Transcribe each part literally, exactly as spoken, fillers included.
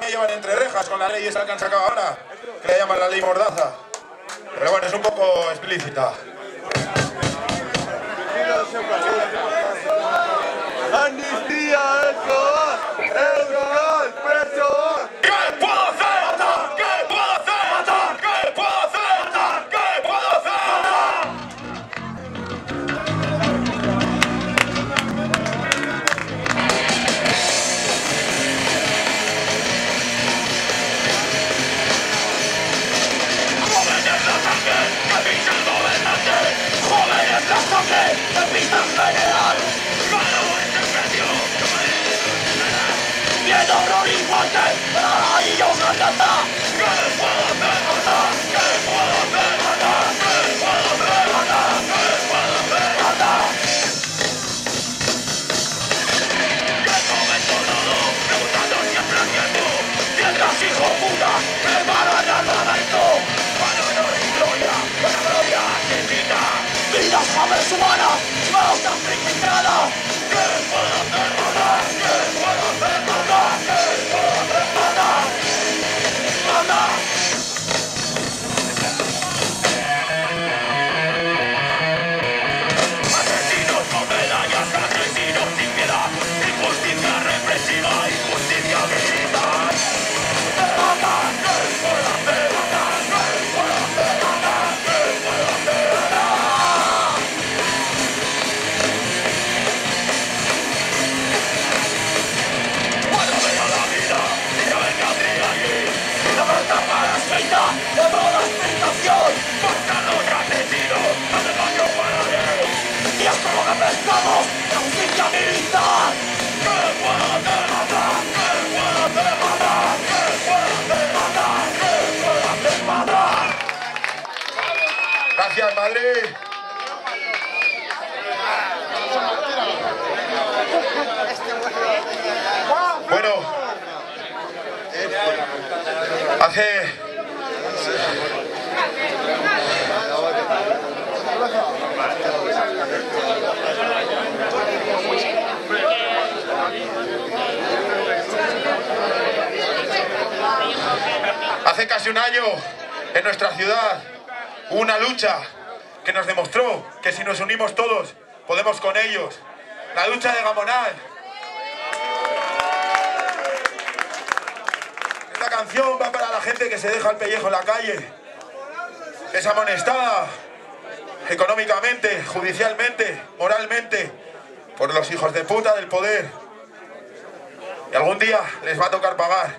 me llevan entre rejas con la ley esa que han sacado ahora, que le llaman la ley Mordaza. Pero bueno, es un poco explícita. ¡Amnistía, Escobar! ¡Escobar, preso! ¿Qué puedo hacer? ¡Matar! ¿Qué puedo hacer? ¡Matar! ¿Qué puedo hacer? ¡Matar! ¿Qué puedo hacer? ¡Jóvenes la sangre! ¡Que pisa el gobernante! ¡Jóvenes la sangre! ¡Que pisa el general! ¡Ganamos este precio! ¡Miedo, horror y muerte! ¡Ay, yo cantata! ¿Qué puedo hacer? ¡Matar! ¿Qué puedo hacer? ¡Matar! ¿Qué puedo hacer? ¡Matar! ¿Qué puedo hacer? ¡Matar! ¡Que come todo! ¡Preguntando siempre a tiempo! ¡Mientras, hijo puta! ¡Preparo el armamento! ¡Para honor y gloria! ¡Para gloria significa! ¡Vidas jóvenes humanas! ¡Vamos a friqueada! ¿Qué puedo hacer? ¡Matar! ¿Qué puedo hacer? ¡Matar! ¿Qué puedo hacer? ¡Matar! ¡Matar! Asesinos con medallas, asesinos sin piedad, injusticia represiva, injusticia digital. ¡Matar! ¿Qué puedo hacer? ¡Matar! ¿Qué puedo hacer? ¡Matar! ¿Qué puedo hacer? ¡Matar! Bueno, veo la vida y yo vengo a ti allí. La verdad para escrita de toda explicación. Buscando un asesino, no te fallo para él. Y es como que pensamos la justicia militar. ¿Qué puedo hacer? Matar. ¿Qué puedo hacer? Matar. ¿Qué puedo hacer? Matar. ¿Qué puedo hacer? Matar. Gracias, Madrid. Bueno, hace... Hace casi un año, en nuestra ciudad, hubo una lucha que nos demostró que si nos unimos todos, podemos con ellos. La lucha de Gamonal. Esta canción va para la gente que se deja el pellejo en la calle, que es amonestada económicamente, judicialmente, moralmente, por los hijos de puta del poder. Y algún día les va a tocar pagar.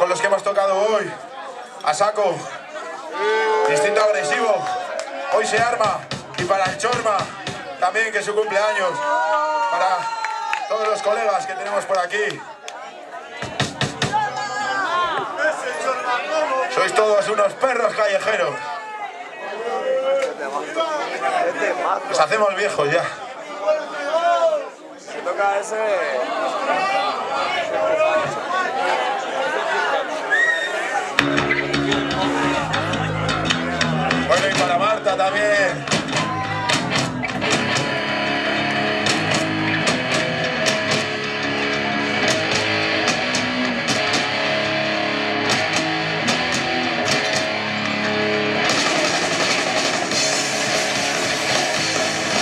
con los que hemos tocado hoy. A saco. Instinto agresivo. Hoy se arma. Y para el Chorma, también que es su cumpleaños. Para todos los colegas que tenemos por aquí. Sois todos unos perros callejeros. Nos hacemos viejos ya. Se toca ese... Bueno, y para Marta también.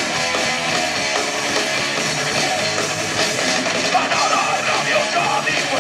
Banada rabiosa,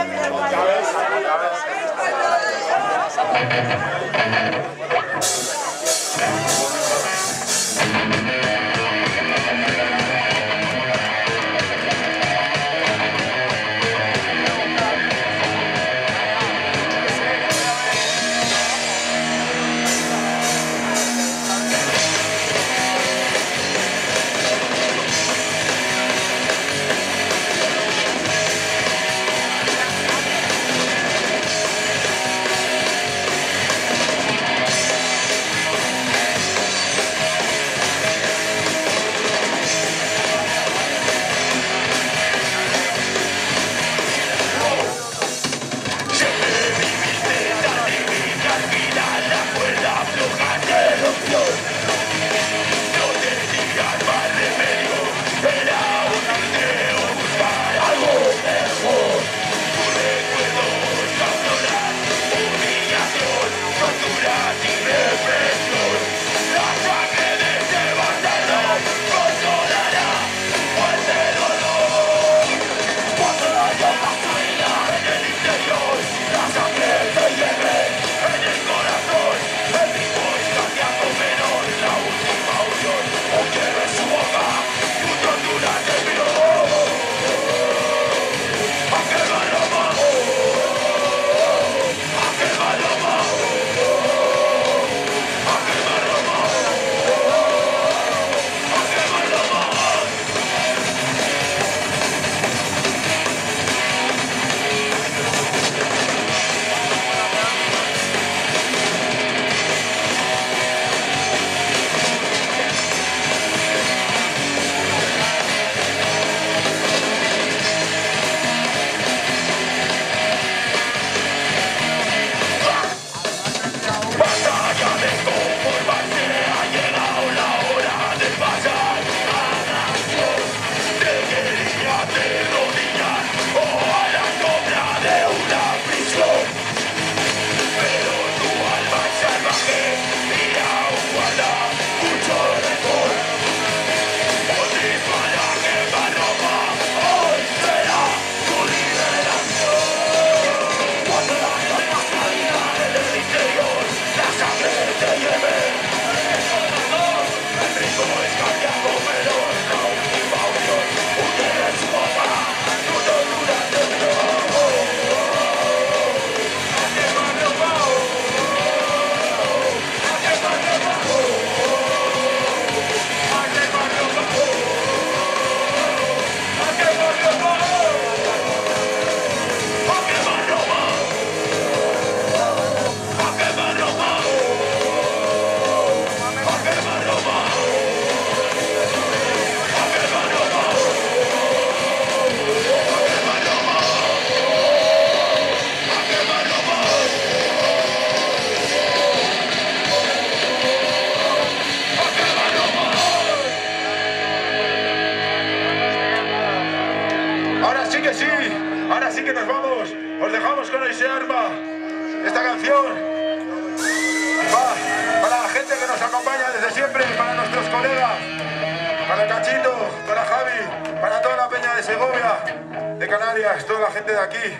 Toda la gente de aquí,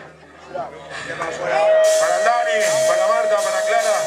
para Dani, para Marta, para Clara.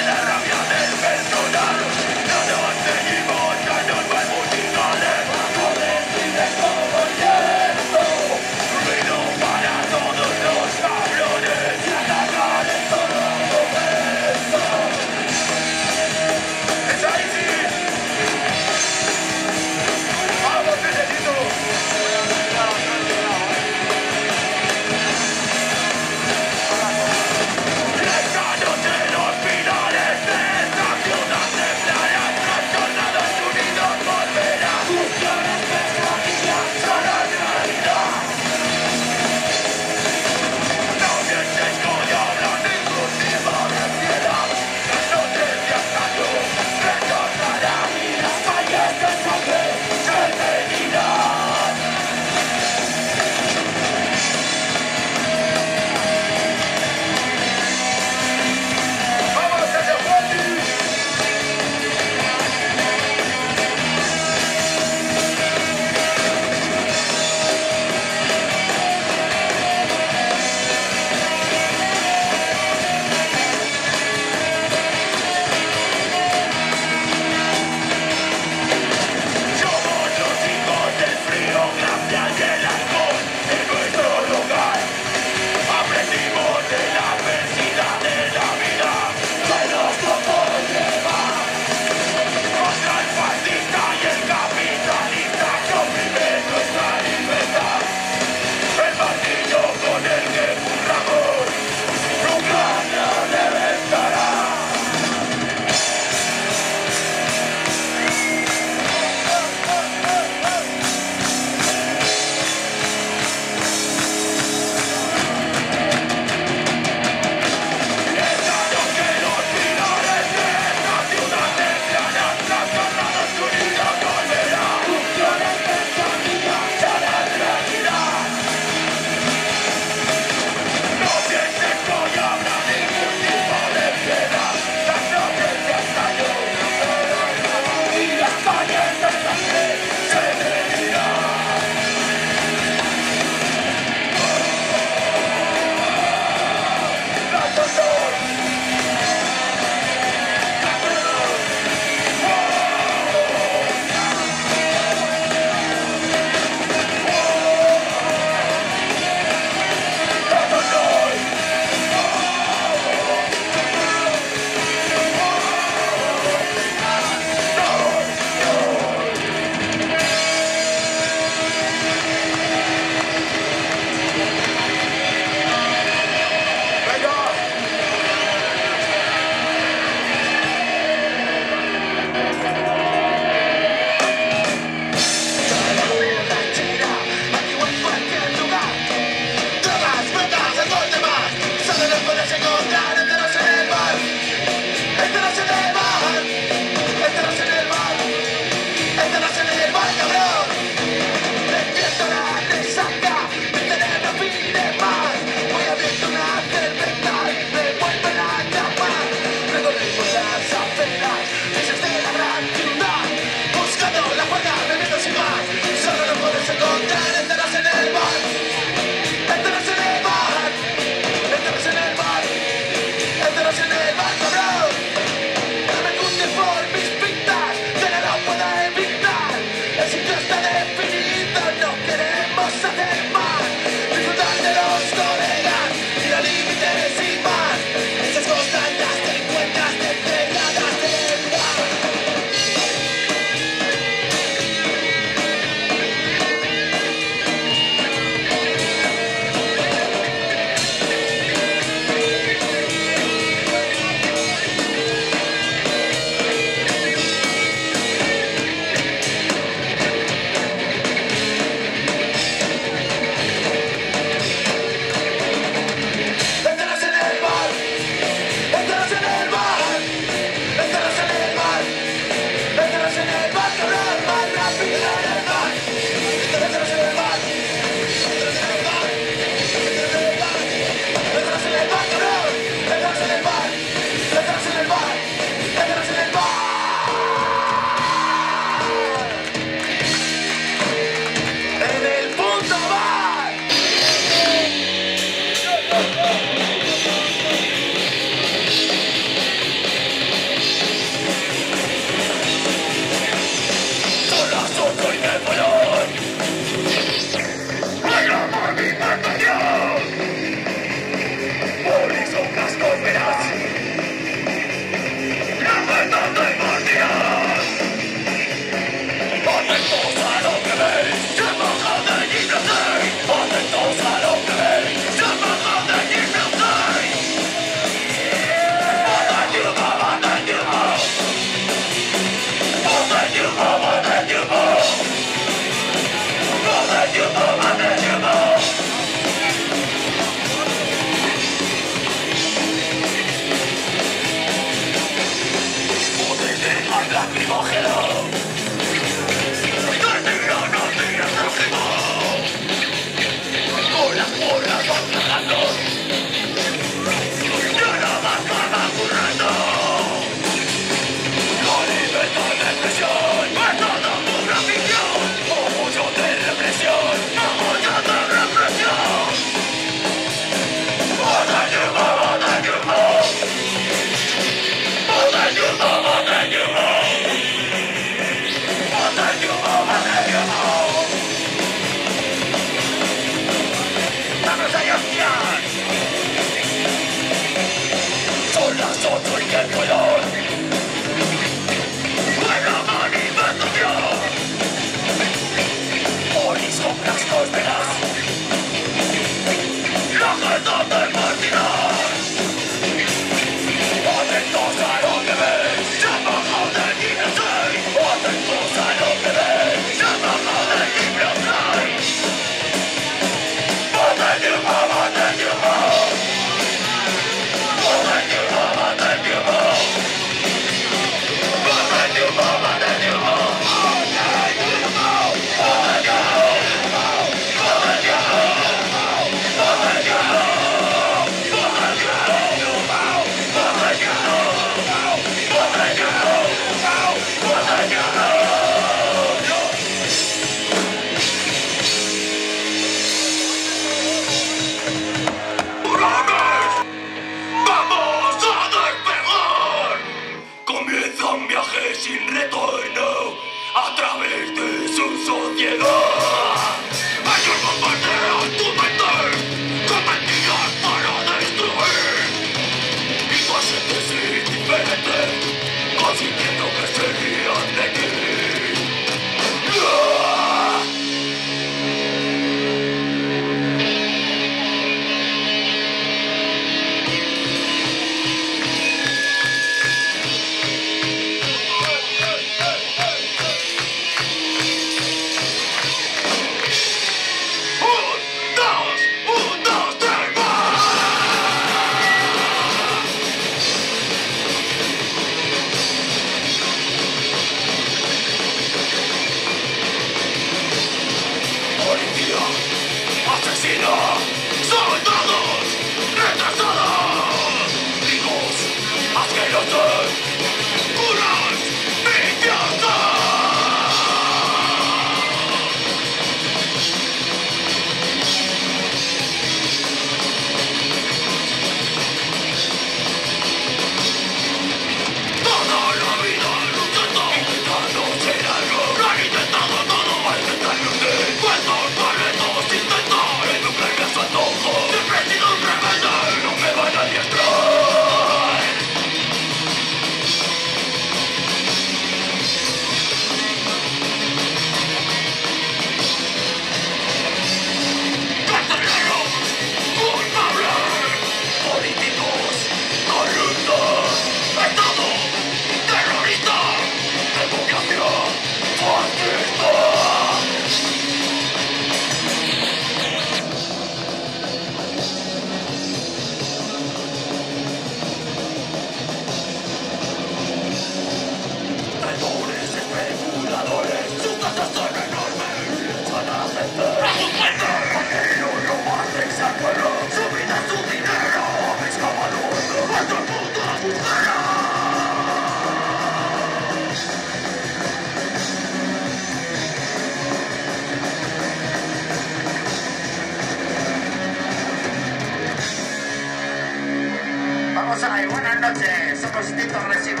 noches, somos Instinto Agresivo.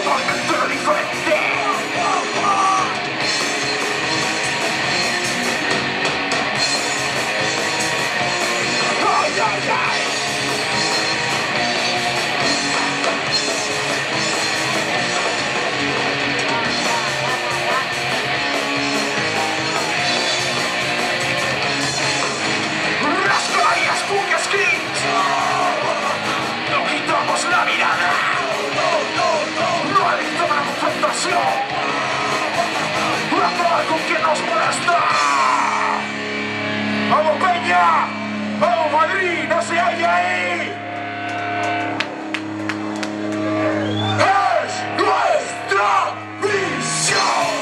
totalmente diferente. Ay, ay, ay. Las calles, puñas, kings. No quitamos la mirada. No evitamos confrontación. Acabar con quien nos molesta. ¡Vamos, Peña! ¡Vamos, Madrid! ¡No se halla ahí! ¡Es nuestra visión!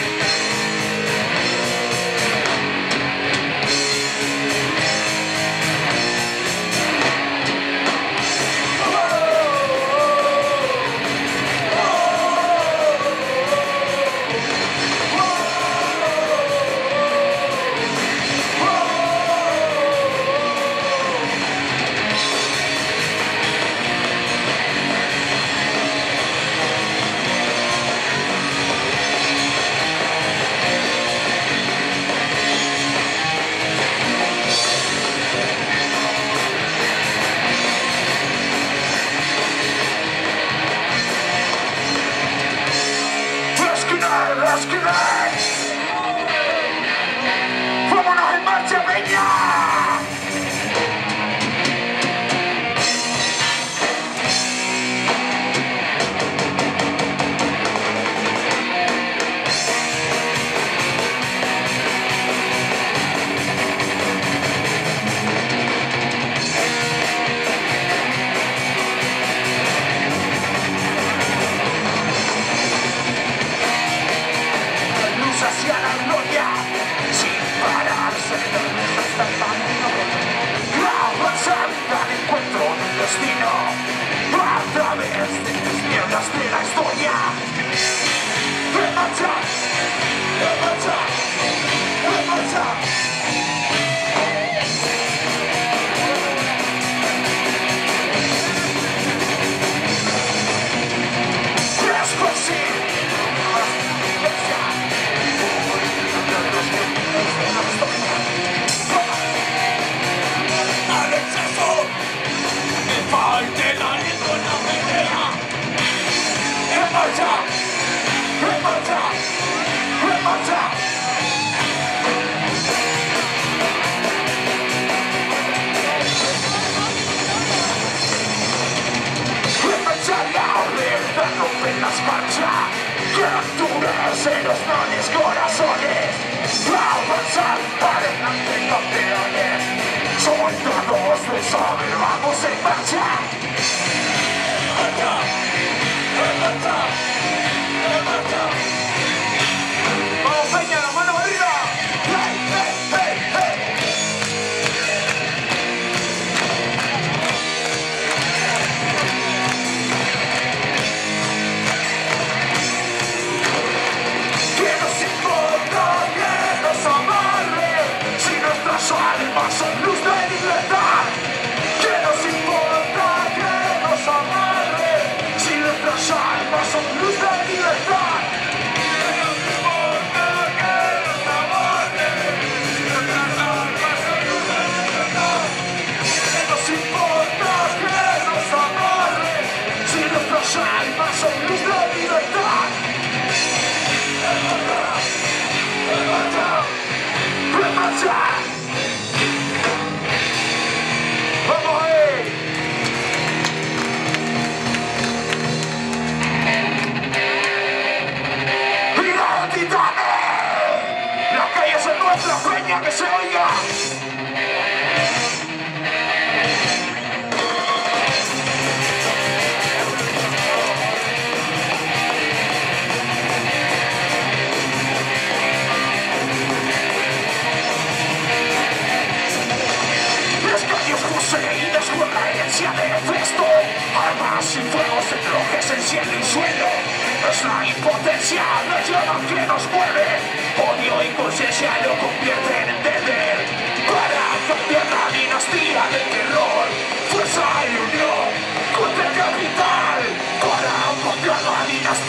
¡Las que ven! ¡Vámonos en marcha, Peña! Hacia la gloria, sin pararse, hasta el camino, avanzar al encuentro del destino, a través de las nieblas de la historia. ¡En marcha! ¡En marcha! ¡En marcha! ¡Es posible! ¡Al exceso! ¡Me falte el aliento en la pelea! ¡En marcha! ¡En marcha! ¡En marcha! ¡En marcha! La verdad rompe las marchas, que endurece los grandes corazones. Avanzar adelante, campeones, soldados de saber, vamos en marcha. ¡En marcha! ¡En marcha! ¡En marcha! ¡Vamos, Peña, la mano arriba! ¡Hey, hey, hey, hey! ¿Qué nos importa que nos amarre si nuestras almas son luz de libertad? ¿Qué nos importa que nos amarre si nuestras almas son luz de libertad? ¿Qué nos importa que nos amarre si nuestras almas son luz de libertad? ¿Qué nos importa que nos amarre si nuestras almas son luz de libertad? ¡Remarcha! ¡Vamos ahí! ¡Mira, titanes! ¡La calle es nuestra, Peña, que se oiga! Poseídas por la herencia de Festo, armas y fuegos de trojes en cielo y suelo. Es la impotencia, la llama que nos mueve. Odio y conciencia lo convierten en deber. Para cambiar la dinastía del terror, fuerza y unión contra el capital. Para cambiar la dinastía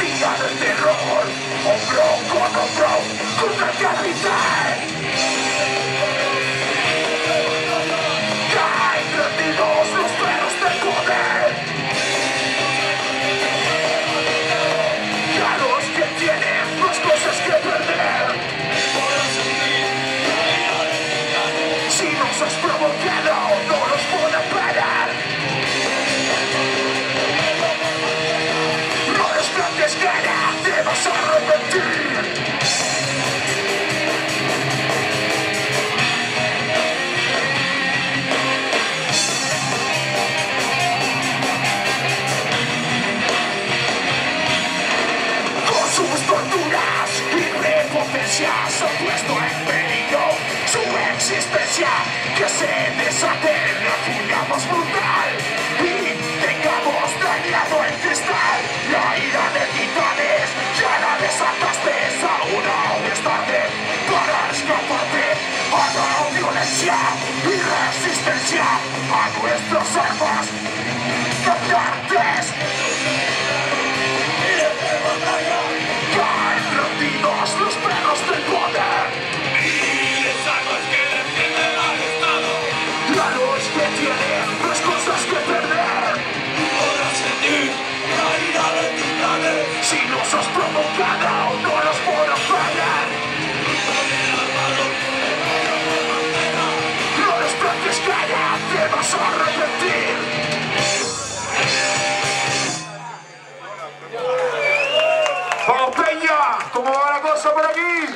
ha puesto en peligro su existencia, que se desate la furia más brutal y tengamos dañado el cristal. La ira de titanes ya la desataste, aún aún es tarde para escaparte a la violencia y resistencia a nuestras armas cantantes. Caen rendidos los perros del poder. Miles armas que defienden al Estado. La luz que tienen las cosas que perder. Podrás sentir la ira de titanes. Si nos has provocado, no los podrás fallar. No despertes, calla, te vas a arrepentir. ¡Vamos, Peña! ¿Cómo va la cosa por aquí?